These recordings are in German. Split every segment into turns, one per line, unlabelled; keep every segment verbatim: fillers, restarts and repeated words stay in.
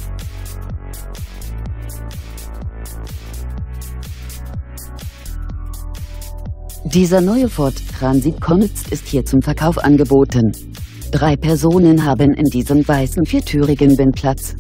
Dieser neue Ford Transit Connect ist hier zum Verkauf angeboten. Drei Personen haben in diesem weißen viertürigen Van Platz.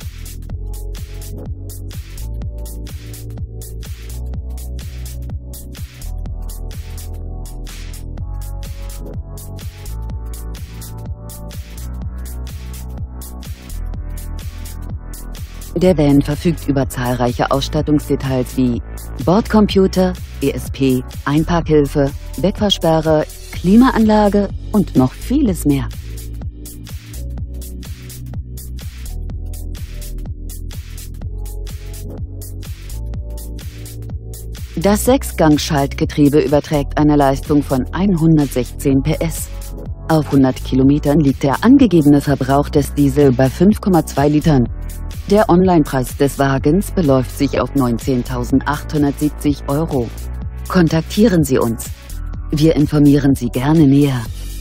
Der Van verfügt über zahlreiche Ausstattungsdetails wie Bordcomputer, E S P, Einparkhilfe, Wegfahrsperre, Klimaanlage und noch vieles mehr. Das Sechsgang-Schaltgetriebe überträgt eine Leistung von hundertsechzehn P S. Auf hundert Kilometern liegt der angegebene Verbrauch des Diesel bei fünf Komma zwei Litern. Der Onlinepreis des Wagens beläuft sich auf neunzehntausendachthundertsiebzig Euro. Kontaktieren Sie uns. Wir informieren Sie gerne näher.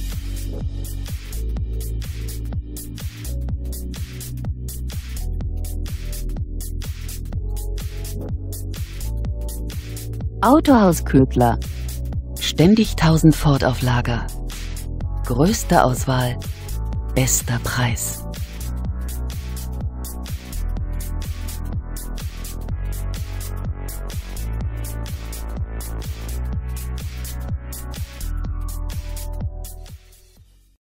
Autohaus Ködler. Ständig tausend Ford auf Lager. Größte Auswahl, bester Preis.